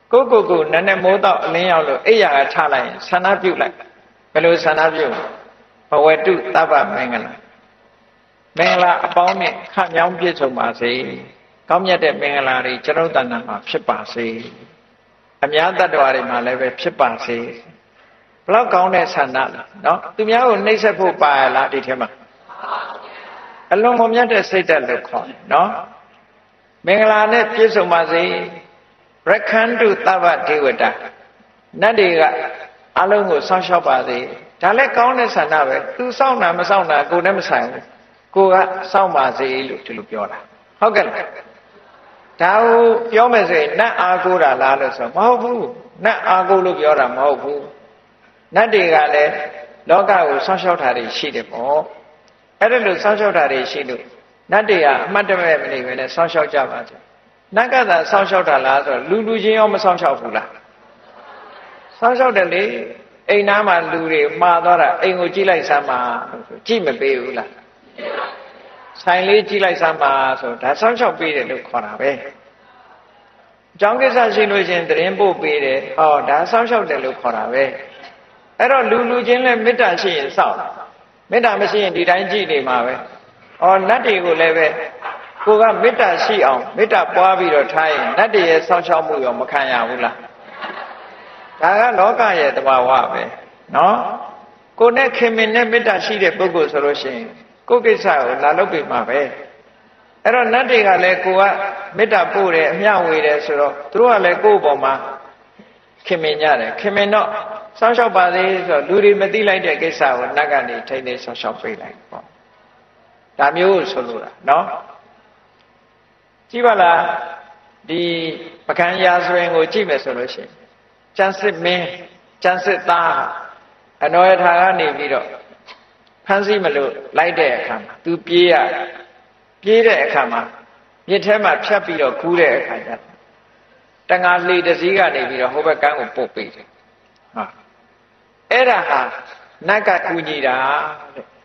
ကိုနည်းနည်းမိုးတော့အလင်းရောက်လို့အိယာကချလိုက်ရင်ဆန္ဒပြုလိုက်ဘယ်လိုဆန္ဒပြုဘဝတုသဗ္ဗမင်္ဂလာမင်္ဂလာအပေါင်းနဲ့ခမြောင်းပြည့်စုံပါစေကောင်းမြတ်တဲ့မင်္ဂလာတွေကျွန်တော်တဏ္ဍာမှာဖြစ်ပါစေအများတ attva တွေမှာလည်းပဲဖြစ်ပါစေဘလောက်ကောင်းတဲ့ဆန္ဒလားနော်သူများကိုနှိပ်စက်ဖို့ပါရလားဒီထဲမှာအလွန်မမြတ်တဲ့စိတ်ဓာတ်လို့ခေါ်တယ်နော်မင်္ဂလာနဲ့ပြည့်စုံပါစေရခန္တုသဗ္ဗဒေဝတာနတ်တွေကအလုံးကိုစောင့်ရှောက်ပါစေဒါလည်းကောင်းတဲ့ဆန္ဒပဲသူစောင့်တာမစောင့်တာကိုယ်နဲ့မဆိုင်ဘူးကိုကစောင့်ပါစေလို့ဒီလိုပြောတာဟုတ်ကဲ့လားဒါကိုပြောမယ်ဆိုရင်နတ်အာကိုတာလားလို့ဆိုမဟုတ်ဘူးနတ်အာကိုလို့ပြောတာမဟုတ်ဘူးနတ်တွေကလည်းလောကကိုစောင့်ရှောက်တာတွေရှိတယ်ပေါ့အဲ့ဒါလို့စောင့်ရှောက်တာတွေရှိလို့နတ်တွေကအမှတ်တမဲ့မနေပဲနဲ့စောင့်ရှောက်ကြပါစေနတ်ကသာစောင့်ရှောက်တာလားဆိုတော့လူချင်းရောမစောင့်ရှောက်ဘူးလားစောင့်ရှောက်တယ်လေအိမ်သားမှာလူတွေမှားသွားတာအိမ်ကိုကြည့်လိုက်စမ်းပါလို့ကြည့်မပေးဘူးလားဆိုင်လေးကြည့်လိုက်စမ်းပါဆိုဒါစောင့်ရှောက်ပေးတယ်လို့ခေါ်တာပဲအကြောင်းကိစ္စရှိလို့ရှင်သတင်းပို့ပေးတယ်ဟောဒါစောင့်ရှောက်တယ်လို့ခေါ်တာပဲအဲ့တော့လူချင်းလည်းမေတ္တာရှိရင်စောင့်မေတ္တာမရှိရင်ဒီတိုင်းကြည့်နေမှာပဲဩနတ်တွေကိုလည်းပဲကိုကမေတ္တာရှိအောင်မေတ္တာပွားပြီးတော့ထားရင်နတ်တွေရဲ့စောင့်ရှောက်မှုရောမခံရဘူးလားဒါကလောကရဲ့တဘာဝပဲနော်ကိုနဲ့ခင်မင်နဲ့မေတ္တာရှိတဲ့ပုဂ္ဂိုလ်ဆိုလို့ရှိရင်ကိုယ်ကိစ္စကိုလာလုပ်ပြီးမှာပဲအဲ့တော့နတ်တွေကလည်းကိုကမေတ္တာပို့တယ်အမျှဝေတယ်ဆိုတော့သူတို့ကလည်းကိုယ့်ဘောမှာခင်မင်ကြတယ်ခင်မင်တော့စောင့်ရှောက်ပါစေဆိုတော့လူတွေမသိလိုက်တဲ့ကိစ္စကိုနတ်ကနေထိန်းသိမ်းစောင့်ရှောက်ပေးလိုက်ပေါ့ဒါမျိုးဆိုလို့တာနော်ကြည့်ပါလားဒီပကံရာဇဝင်ကိုကြည့်မယ်ဆိုလို့ရှိရင်ကျန်စစ်မင်းကျန်စစ်သားအနောယထာကနေပြီးတော့ဖမ်းဆီးမလို့လိုက်တဲ့အခါမှာသူပြေးတဲ့အခါမှာမြစ်ထဲမှာဖြတ်ပြီးတော့ကူးတဲ့အခါကျတငါလှေတစည်းကနေပြီးတော့ဟိုဘက်ကန်းကိုပုတ်ပေးတယ်ဟာအဲ့ဒါဟာနတ်ကကူညီတာတဲ့